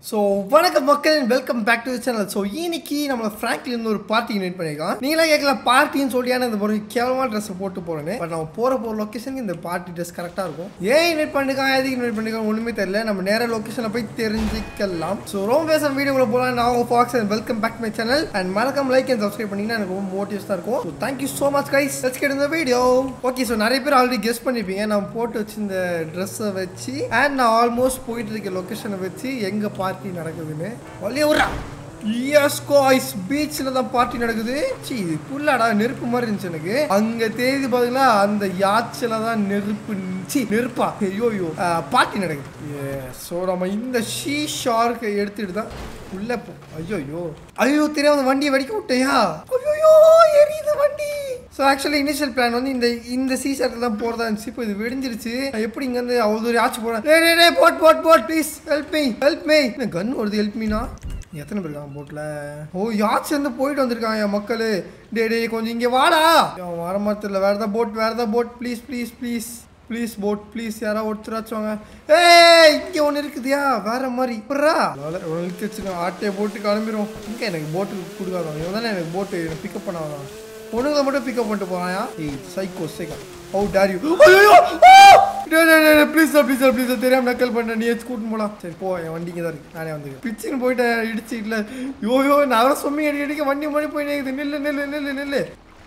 So, வணக்கம் மக்கள் and welcome back to the channel. So, இன்னைக்கு நம்ம ஃப்ராங்க்ல இருந்து ஒரு பார்ட்டி இன்வைட் பண்ணிருக்கோம். நீங்களா கேட்கலாம் பார்ட்டின்னு சொல்லியான இந்த ஒரு கேவலமான ட்ரெஸ் போட்டு போறேன்னு. பட் நம்ம போற லொகேஷனுக்கு இந்த பார்ட்டி ட்ரெஸ் கரெக்டா இருக்கும். ஏன் இன்வைட் பண்ணிருக்காங்க, எதுக்கு இன்வைட் பண்ணிருக்காங்க ஒண்ணுமே தெரியல. நம்ம நேரா லொகேஷன்ல போய் தெரிஞ்சுக்கலாம். So, ரொம்ப பேச வீடியோக்குள்ள போலாம். நான் Fox and welcome back to my channel and மறக்காம லைக் and subscribe பண்ணீங்கன்னா எனக்கு ரொம்ப மோட்டிவேஷனா இருக்கும். So, thank you so much guys. Let's get in the video. Okay, so நிறைய பேர் ஆல்ரெடி கெஸ் பண்ணிருப்பீங்க. நான் போட்டு வச்ச இந்த Dress-ஐ வச்சு and நான் ஆல்மோஸ்ட் போயிட்டு இருக்க லொகேஷனை வச்சு எங்க பார்ட்டி நடக்குதுன்னு வழிய விட்றா. எஸ் காய்ஸ், பீச்சில் தான் பார்ட்டி நடக்குது. சி புல்லாடா நெருப்பு மாதிரி இருந்துச்சு எனக்கு. அங்க தேதி பாத்தீங்களா, அந்த யாச்சில தான் நெருப்பா ஐயோ பார்ட்டி நடக்குது. ஸோ நம்ம இந்த ஷீ ஷார்க்கை எடுத்துட்டு தான் உள்ள போ. ஐயோ தெரியாம வண்டியை வெடிக்க விட்டையா. ஐயோ எரியுது வண்டி. ஸோ ஆக்சுவலி இனிஷியல் பிளான் வந்து இந்த சீ ஷார்ட்டில் தான் போகிறதா இருந்துச்சு. இப்போ இது வெடிஞ்சிருச்சு. எப்படி இங்கேருந்து அவ்வளோ ஒரு ஆச்சு போகிறேன். Boat please help me. Gun வருது, ஹெல்ப் மீனா. எத்தனை பேர் இருக்காங்க போட்டில்? ஓ யாச்சு வந்து போயிட்டு வந்திருக்காங்க என் மக்கள். டே கொஞ்சம் இங்கே வாடா. வர மாதிரி வேறு ஏதாவது போட் ப்ளீஸ் போட் ப்ளீஸ் யாராவது ஒருத்தராச்சும் வாங்க. இங்கே ஒன்று இருக்குதியா வேற மாதிரி வச்சுக்கோங்க. ஆட்டையை போட்டு கிளம்பிடும். இங்கே எனக்கு போட்டு கொடுக்காதான். இவன் தானே எனக்கு போட்டு பிக்கப் பண்ணாதான். பொண்ணுங்களை மட்டும் பிக்கப் பண்ணிட்டு போறாயா. Psycho how dare you. Please தெரியாம நக்கல் பண்ண. நீ கூட்டு போலாம். சரி போ, என் வண்டிங்க தான் இருக்கு. நானே வந்து பிச்சுன்னு போயிட்டேன் இடிச்சு. இல்லை யோயோ நான் சொம்மி அடிக்க வண்டி மணி போய் நில்லு.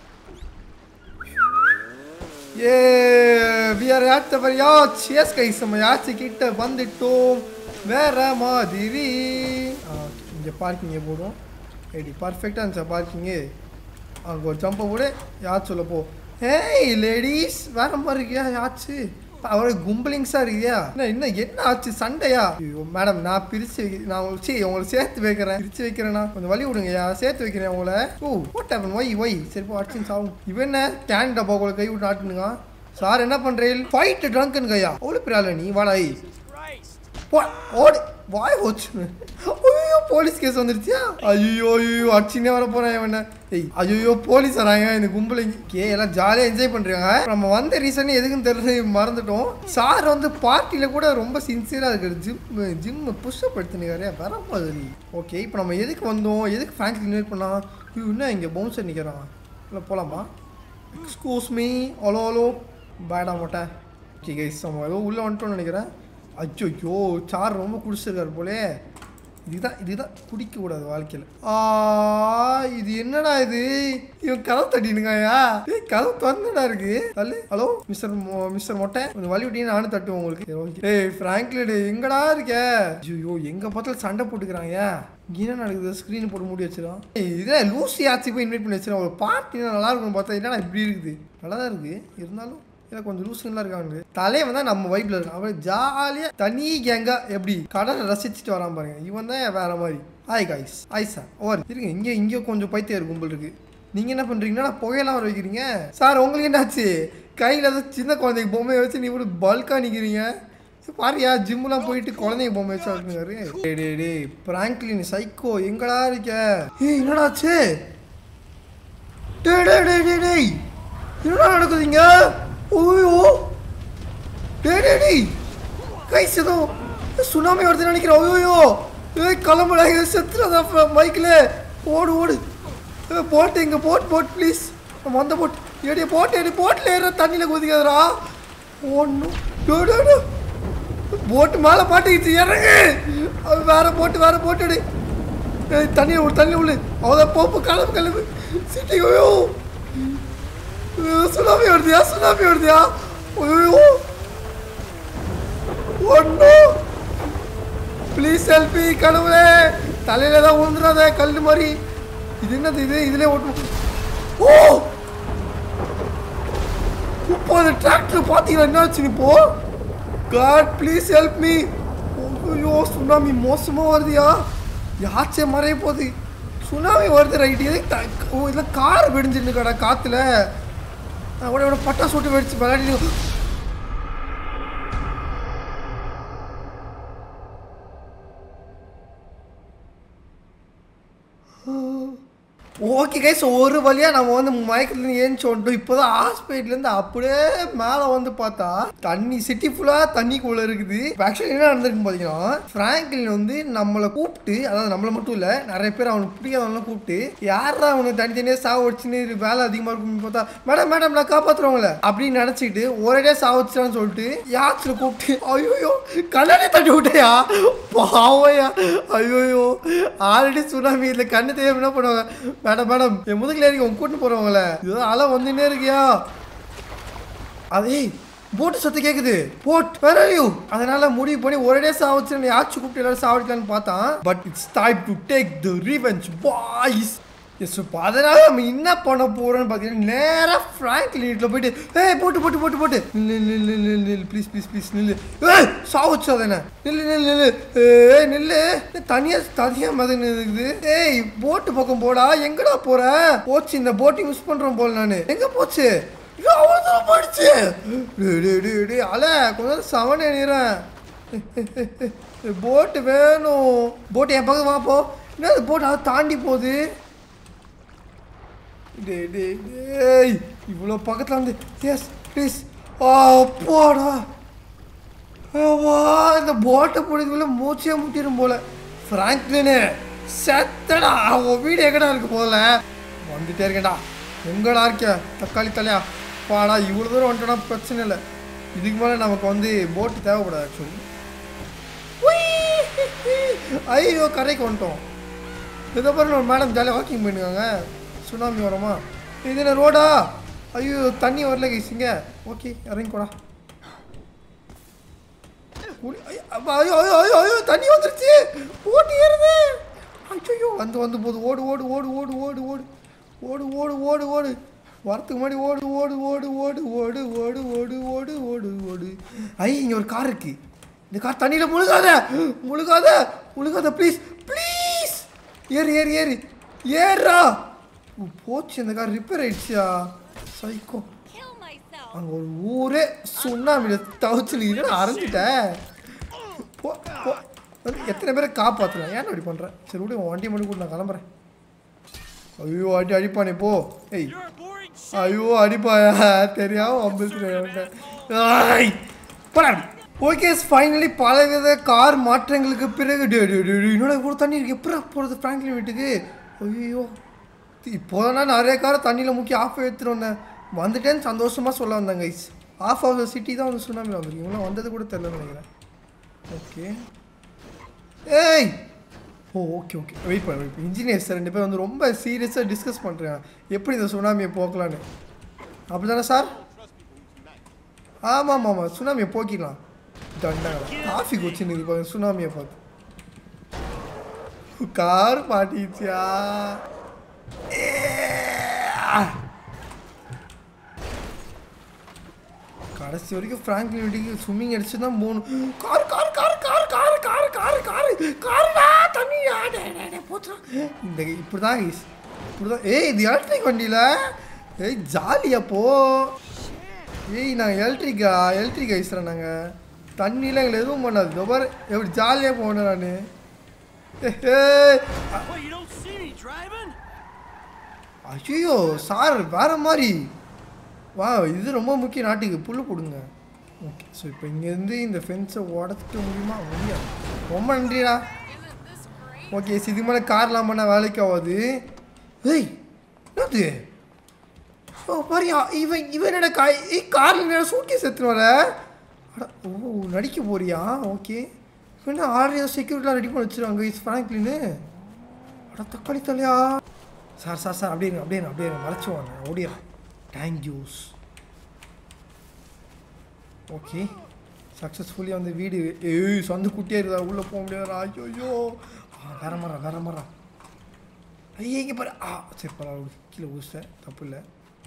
Hey we are at the yacht. Yes guys, நம்ம யாச் கிட்ட வந்துட்டோம். வேற மாதிரி இங்கே பார்க்கிங்கே போடுவோம். ரெடி பர்ஃபெக்டாக இருந்துச்சா பார்க்கிங்கு. அங்கே ஒரு ஜம்பை கூட யாச்சு சொல்ல போ. ஏய் லேடிஸ் வேற மாதிரி இருக்கியா யாச்சு. அவரை கும்பலிங்ஸாக இருக்கியா. என்ன ஆச்சு சண்டையா? ஐயோ மேடம், நான் உங்களை சேர்த்து வைக்கிறேன்னா கொஞ்சம் வழி விடுங்கய்யா. சேர்த்து வைக்கிறேன் உங்களை. வாட் ஹேப்பன் ஒய் சரி போ அடிச்சு சாவும். இவன் என்ன கேன் டப்பா உங்களை கை விட்டு ஆட்டுனுங்க. சார் என்ன பண்றீங்க? ஃபைட் ட்ரங்க்னு கையா. அவ்வளோ பிரால நீ வாடா. ஓடு வாய் போச்சு. ஐயோ போலீஸ் கேஸ் வந்துருச்சியா. ஐயோ அடிச்சுனே வர போறேன் இவன். ஐயோ போலீஸ் வராங்க. இந்த கும்பலிங்க எல்லாம் ஜாலியாக என்ஜாய் பண்றாங்க. நம்ம வந்த ரீசன் எதுக்குன்னு தெரியல, மறந்துட்டோம். சார் வந்து பார்ட்டியில கூட ரொம்ப சின்சியரா இருக்கு. ஜிம் புஷ்அப் எடுத்துனுக்காரு வர மாதிரி. ஓகே, இப்போ நம்ம எதுக்கு வந்தோம், எதுக்கு ஃப்ராங்க்ல இன்வைட் பண்ணலாம். இன்னும் இங்கே பவுன்சர் நிற்கிறான். இல்லை போகலாமா? Excuse me. ஹலோ பேடா மாட்டேன். ஓகே கைஸ், நம்ம ஏதோ உள்ளே வந்துட்டோம்னு நினைக்கிறேன். அச்சோ சார் ரொம்ப குடிச்சிருக்காரு போலே. இதுதான் குடிக்கக்கூடாது வாழ்க்கையில். இது என்னடா இது? இவன் கதவு தட்டினுங்கயா. கதவு திறந்துடா இருக்கு. தள்ளு. ஹலோ மிஸ்டர் மொட்டை, கொஞ்சம் வழி விட்டீங்க நானும் தட்டுவோம் உங்களுக்கு. ஃப்ராங்க்லின் எங்கடா இருக்க? ஐயோ எங்க பார்த்தாலும் சண்டை போட்டுக்கிறாங்க. என்ன நடக்குது? ஸ்க்ரீன் போட்டு மூடி வச்சிடும். இதெல்லாம் லூசி ஆச்சு போய் இன்வைட் பண்ணி வச்சிடும். ஒரு பார்ட்டி நல்லா இருக்கும்னு பார்த்தா என்னடா இப்படி இருக்குது. நல்லா தான் இருக்கு, இருந்தாலும் இல்லை கொஞ்சம் லூசுலாம் இருக்காங்க. தலைவன் தான் நம்ம வைப்பில் இருக்கான். அவன் ஜாலியாக தனி கேங்கா எப்படி கடலை ரசிச்சுட்டு வரான் பாருங்க. இவன் தான் வேற மாதிரி. ஹாய் சார் ஓவர் இருங்க. இங்கே கொஞ்சம் பைத்தியம் கும்பல் இருக்கு. நீங்கள் என்ன பண்ணுறீங்கன்னா புகையெல்லாம் வர வைக்கிறீங்க. சார் உங்களுக்கு என்னாச்சு? கையில் ஏதாவது சின்ன குழந்தைக்கு பொம்மையை வச்சு நீ கூட பல்காக நிற்கிறீங்க. பாரியா ஜிம்முலாம் போயிட்டு குழந்தைங்க பொம்மை வச்சு வச்சுருக்காரு. டே பிராங்க்லின் சைக்கோ எங்கடா இருக்க? என்னடாச்சு? என்னடா நடக்குதுங்க? ஓய்யோ டேய் கைஸ், ஏதோ சுனாமி வருதுன்னு நினைக்கிறேன். ஓய்யோ கிளம்புடா, செத்துறதா பைக்கில். ஓடு போட்டு இங்கே போட் ப்ளீஸ். நம்ம வந்த போட்டில் ஏற தண்ணியில் குதிக்காதரா. ஒன்றும் போட்டு மேலே பாட்டுக்கிச்சு இறங்கு. அது வேற போட்டு தண்ணியில் உள்ள அவதான் போப்பு கிளம்பு சிட்டி. OYO tsunami வருதியா. ஐயோ ஒன்னு ப்ளீஸ் ஹெல்ப் மீ கடவுளே. தலையில தான் விழுந்துடாத கல் மாதிரி. இது என்னது? இதுல ஓட்டு. இப்போ அந்த டிராக்டர் பாத்தீங்களா என்னாச்சு இப்போ? God please help me. ஐயோ சுனாமி மோசமா வருதியா. யாச்சே மறைய போகுது. சுனாமி வருது ரைட். இதெல்லாம் கார் வெடிஞ்சிருந்துக்கடா காத்துல. அவனோட பட்டாசு விட்டு வெடிச்சு விளையாடி. ஓகே கைஸ் ஒரு வழியா நம்ம வந்து மயக்கத்துல ஏஞ்சி வந்துட்டோம் இப்போதான் ஹாஸ்பிட்டல்ல இருந்து அப்படியே மேலே வந்து பார்த்தா தண்ணி சிட்டி ஃபுல்லா தண்ணிக்குள்ள இருக்குது ஆக்சுவலி என்ன நடந்திருக்குன்னு பார்த்தீங்கன்னா ஃப்ராங்க்லின் வந்து நம்மளை கூப்பிட்டு அதாவது நம்மளை மட்டும் இல்லை நிறைய பேர் அவனுக்கு பிடிக்காதவங்களாம் கூப்பிட்டு யாரா அவனுக்கு தனித்தனியாக சாவு வச்சுன்னு வேலை அதிகமாக இருக்குன்னு பார்த்தா மேடம் மேடம் நான் காப்பாற்றுறவங்கள அப்படின்னு நினச்சிக்கிட்டு ஒரே சாவச்சுட்டான்னு சொல்லிட்டு யாச்சில் கூப்பிட்டு ஐயோ கண்ணாடி தட்டி விட்டையா பாவையா ஐயோ ஆல்ரெடி சுனாமி இதில் கண்ணு தெரியாம என்ன பண்ணுவாங்க மேடம் மேடம் என் முதுகில் இருக்கு உங்க கூட்டு போறவங்கள ஏதோ அலை வந்துன்னே இருக்கியா அதே போட்டு சத்து கேக்குது போட் வேறையோ அதனால முடிவு பண்ணி ஒரே சாவச்சு யாச்சு கூப்பிட்டு எல்லாரும் சாவடிக்கலான்னு பார்த்தான் but it's time to take the revenge boys yes அதனால நம்ம என்ன பண்ண போறோம்னு பார்த்தீங்கன்னா நேராக ஃப்ராங்க்லின்ல போயிட்டு ஏய் போட்டு போட்டு போட்டு போட்டு நில்லு நில்லு நில்லு நில்லு ப்ளீஸ் ப்ளீஸ் ப்ளீஸ் நில்லு ஏய் சாவச்சு அதானே நில்லு நில்லு நில்லு ஏய் நில்லு தனியாக மதம் இருக்குது ஏய் போட்டு பக்கம் போடா எங்கடா போற போச்சு இந்த போட்டை யூஸ் பண்ணுறோம் போல நான் எங்கே போச்சு போயிடுச்சு அல கொஞ்சம் சவன் எண்ணிறேன் போட்டு வேணும் போட்டு என் பக்கம் வாப்போ என்ன போட்டு அதை தாண்டி போகுது இவ்வளோ பக்கத்தில் வந்து எஸ் ப்ளீஸ் போடா இந்த போட்டை போடுறதுக்குள்ள மூச்சே முட்டிடும் போல ஃப்ராங்க்லினு செத்தடா உன் வீடு எங்கடா இருக்கு போல வந்துட்டே இருக்கேன்டா எங்கடா இருக்க தக்காளி தலையா பாடா இவ்வளோ தூரம் வந்துட்டோம்னா பிரச்சனை இல்லை இதுக்கு மேலே நமக்கு வந்து போட்டு தேவைப்படாது ஆக்சுவலி ஐயோ கரைக்கு வந்துட்டோம் இதுக்கப்புறம் ஒரு மேடம் ஜாலியாக வாக்கிங் பண்ணிருக்காங்க சுனாமி வரமா இது என்ன ரோடா ஐயோ தண்ணி வரல கைசிங்க ஓகே இறங்கிக்கூடா ஐயோ ஐயோ ஐயோ ஐயோ தண்ணி வந்துருச்சு ஓட்டு ஏறுது ஐயோ வந்து வந்து போகுது ஓடு ஓடு ஓடு ஓடு ஓடு ஓடு ஓடு ஓடு ஓடு ஓடு வரத்துக்கு முன்னாடி ஓடு ஓடு ஓடு ஓடு ஓடு ஓடு ஓடு ஓடு ஓடு ஓடு ஐ இங்கே ஒரு கார் இருக்கு இந்த கார் தண்ணியில் முழுகாத முழுகாத முழுகாத ப்ளீஸ் ப்ளீஸ் ஏறு ஏறு ஏறு ஏறா போச்சு இந்த கார் ரிப்பேர் ஆயிடுச்சியா சைக்கோ அங்கே ஒரு ஊரே சுண்ணாமியில் தவச்சுன்னு அரைஞ்சிட்டேன் போ போ வந்து எத்தனை பேரை காப்பாற்றலாம் ஏன் அப்படி பண்ணுறேன் சரி விடு வண்டி மட்டும் கூட நான் கிளம்புறேன் ஐயோ அடி அடிப்பானே போ ஏய் ஐயோ அடிப்பாயா தெரியாம ஓகே ஃபைனலி பலவித கார் மாற்றங்களுக்கு பிறகு என்னோட இவ்வளோ தண்ணி இருக்கு எப்படி போகிறது ஃப்ராங்க்லின் வீட்டுக்கு ஐயோ இப்போதான் நிறைய காரை தண்ணியில் முக்கி ஆஃப் எடுத்துட்டு வந்தேன் வந்துட்டேன்னு சந்தோஷமாக சொல்ல வந்தேன் guys half of the city தான் வந்து சுனாமி வந்துருக்கு இவங்களாம் வந்தது கூட தெரியலன்னு நினைக்கிறேன் ஓகே ஏய் ஓ ஓகே ஓகே வெயிட் பண்ண வெயிட் இன்ஜினியர்ஸ் ரெண்டு பேர் வந்து ரொம்ப சீரியஸாக டிஸ்கஸ் பண்ணுறாங்க எப்படி இந்த சுனாமியை போக்கலான்னு அப்படி தானே சார் ஆமாம் ஆமாம் சுனாமியை போக்கிடலாம் தண்டாங்க காஃபி குச்சின்னு பாருங்க சுனாமியை பார்த்து கார் மாட்டிச்சியா கடைசி வரைக்கும் ஃப்ராங்க்லின் வீட்டுக்கு ஸ்விம்மிங் அடிச்சு தான் போகணும் car car car car car car car car காருடா தண்ணி போச்சுடா இந்த இப்படி தான் இப்படி தான் ஏய் இது எலக்ட்ரிக் வண்டியில் ஏய் ஜாலியாக போ ஏய் நாங்கள் எலக்ட்ரிக் ஐஸ்றேன் நாங்கள் தண்ணியில் எங்களை எதுவும் பண்ணாது இதோ பாரு எப்படி ஜாலியாக போனேன் நான் ஐயோ சார் வேற மாதிரி வா இது ரொம்ப முக்கிய நாட்டுக்கு புல் போடுங்க ஓகே ஸோ இப்போ இங்கேருந்து இந்த ஃபென்ஸை உடச்சிக்க முடியுமா முடியாது ரொம்ப நன்றிடா ஓகே இதுக்கு மேலே கார்லாம் பண்ணால் வேலைக்கு ஆகாது ஏய் என்னது ஓ பாரியா இவன் என்னோட காரில் என்னோட சூட்கேஸ் எடுத்துன்னு வர ஓ நடிக்க போறியா ஓகே என்ன ஆல்ரெடி செக்யூரிட்டிலாம் ரெடி பண்ணி வச்சுருவாங்க இஸ் ஃப்ராங்க்லின்னு அட தக்காளி தலையா சார் சார் சார் அப்படியே அப்படியே அப்படியே மறைச்சுவாங்க ஓடியா தேங்க்யூஸ் ஓகே சக்ஸஸ்ஃபுல்லி வந்து வீடு ஏய் சொந்த குட்டியாக இருந்தா உள்ளே போக முடியாதா ஐயோ வேற மரம் ஐயா இங்கே பாரு சரி பரவாயில்ல கீழே ஊச தப்பு இல்லை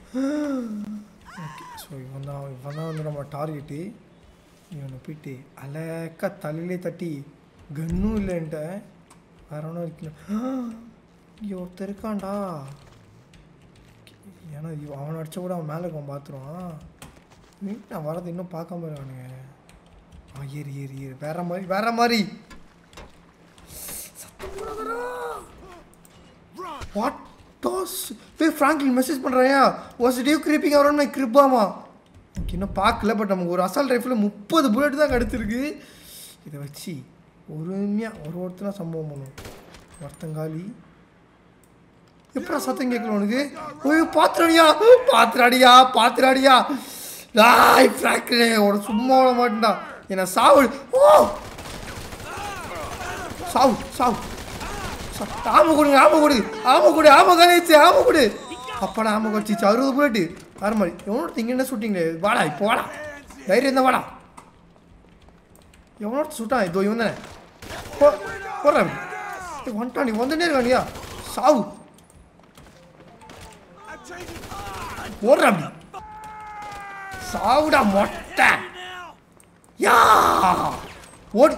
ஓகே ஸோ இவன் தான் வந்து நம்ம டார்கெட்டு இவனை போயிட்டு அழகா தலையிலே தட்டி கன்னும் இல்லைன்ட்ட வேற ஒன்றும் இருக்கணும் இங்கே ஒருத்தர் இருக்கான்டா ஏன்னா அவனை அடிச்ச கூட அவன் மேலே இருக்கான் பார்த்துருவான் நான் வரது இன்னும் பார்க்காம இருக்கானுங்க ஏறி ஏறி ஏறி வேற மாதிரி சத்தம் வாட் டாஸ் போய் ஃப்ராங்க்லின் மெசேஜ் பண்ணுறாயா was due creeping around my கிரிப்பாமா ஓகே இன்னும் பார்க்கல பட் நமக்கு ஒரு அசால்ட் ரைஃபில் 30 புல்லட் தான் கிடச்சிருக்கு இதை வச்சு ஒருத்தனா சம்பவம் பண்ணும் ஒருத்தங்காலி எப்படா சத்தம் கேட்கல உனக்கு ஓய்யோ பாத்துறாடியா லாய் ஃப்ராங்க்லே ஒரு சும்மா விட மாட்டேன்டா என்ன சாவு ஓ சாவு ஆம கொடு அப்படா ஆம கொடிச்சு 60 புல்லட்டு வேறு மாதிரி எவனோட திங்க என்ன ஷூட்டிங்களே வாடா இப்போ வாடா தைரியம் இருந்தா வாடா எவனோட சுட்டான் இதோ இவன் தானே போடுறேன் வந்துட்டான் நீ வந்துட்டே இருக்கானியா சாவு போடுற அப்படி சாவுடா மொட்டை யா ஓடி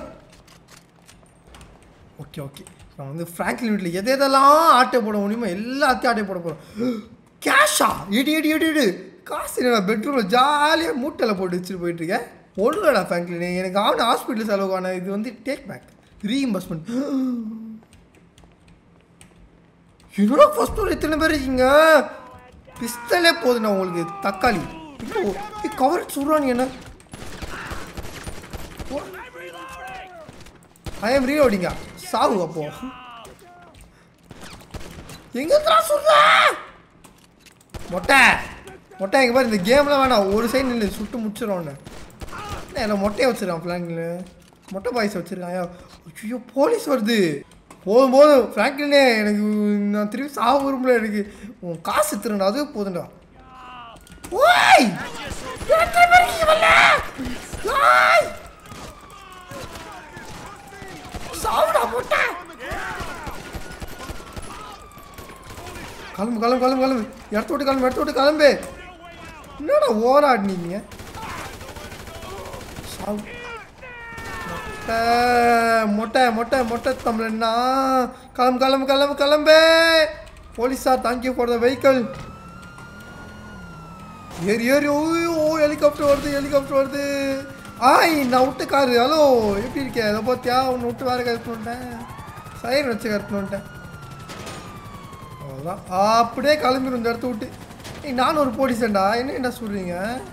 ஓகே நான் வந்து ஃப்ராங்க்லின் வீட்டில் எதெல்லாம் ஆட்டை போட முடியுமோ எல்லாத்தையும் ஆட்டை போட போகிறோம் கேஷா இடி காசு இல்லை பெட்ரூமில் ஜாலியாக மூட்டையில் போட்டு வச்சுட்டு போயிட்டுருக்கேன் ஒன்றுடா ஃப்ராங்க்லின் எனக்கு ஆன ஹாஸ்பிட்டல் செலவுக்கான இது வந்து டேக் பேக் ரீஇம்பர்ஸ்மெண்ட் என்னோட ஃபர்ஸ்ட் ஒரு எத்தனை பேர் இருக்கீங்க பிஸ்தலே போதுண்ணா உங்களுக்கு தக்காளி கவர் சொல்கிறான் என்ன ஐ எம் ரீலோடிங்க சாவு அப்போ எங்க சொல்ற மொட்டை எங்க பாரு இந்த கேம்லாம் வேணாம் ஒரு சைடு நின்று சுட்டு முடிச்சிடறோன்னு என்ன மொட்டையை வச்சிருக்கான் ஃப்ராங்க்லின் மொட்டை பாய்ஸ் வச்சிருக்கான் ஐயோ போலீஸ் வருது போதும் ஃப்ராங்க்லினே எனக்கு நான் திரும்பி சாக விரும்பல எனக்கு உன் காசு திருண்டா அதுவே போதுண்டா ஓய் சாவுடா மொட்டை கிளம்பு இடத்த விட்டு கிளம்பு என்னடா ஓராடினீங்க மொட்டை தமிழண்ணா கிளம்பு போலீஸா தேங்க்யூ ஃபார் த வெஹிக்கிள் ஏறி ஓ ஹெலிகாப்டர் வருது நான் விட்ட காரு ஹலோ எப்படி இருக்கேன் அதை பார்த்தியா உன்னை விட்டு வேறு கருத்துட்டேன் சைன் வச்சு கருத்துட்டேன் அவ்வளோதான் அப்படியே கிளம்பிடும் இந்த இடத்த விட்டு நானும் ஒரு போலீஸேண்டா என்ன சொல்கிறீங்க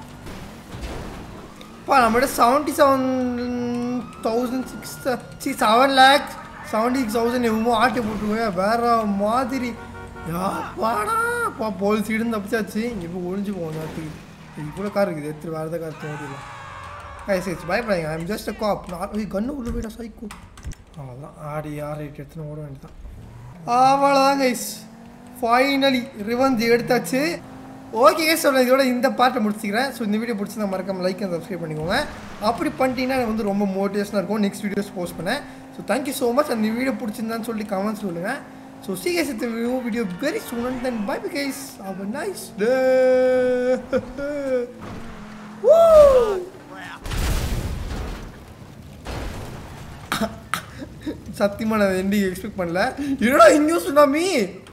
நம்மகிட்ட 7,600,000 எவ்வளோ ஆட்டி போட்டுருவோம் வேற மாதிரி போலீஸ் இருந்து தப்பிச்சாச்சு இங்கே இப்போ ஒழிஞ்சு போவோம் நேரத்துக்கு இவ்வளோ கார் இருக்குது எடுத்துட்டு வேறு எதாவது கார் தோட்டிடலாம் சரி பயப்படாங்க ஐம் ஜஸ்ட் அ காப் நான் கன்று உள்ள போய்டா சைக்கோ அவ்வளோதான் ஆடிட்டு எடுத்துன்னு ஓட வேண்டியதான் அவ்வளோதான் கைஸ் ஃபைனலி ரிவெஞ்ச் எடுத்தாச்சு ஓகே கைஸ் சொல்கிறேன் இதோட இந்த பார்ட்டை முடிச்சுக்கிறேன் ஸோ இந்த வீடியோ பிடிச்சி நான் மறக்காம லைக் அண்ட் சப்ஸ்கிரைப் பண்ணிக்கோங்க அப்படி பண்ணிட்டீங்கன்னா எனக்கு வந்து ரொம்ப மோட்டிவேஷனாக இருக்கும் நெக்ஸ்ட் வீடியோஸ் போஸ்ட் பண்ணேன் ஸோ தேங்க்யூ ஸோ மச் அந்த வீடியோ பிடிச்சிருந்தான்னு சொல்லி கமெண்ட்ஸ் சொல்லுங்கள் so see guys in the new video very soon and then bye guys have a nice day woo சத்தியமா நான் எண்டிங் எக்ஸ்பெக்ட் பண்ணல என்னடா இங்க சுனாமி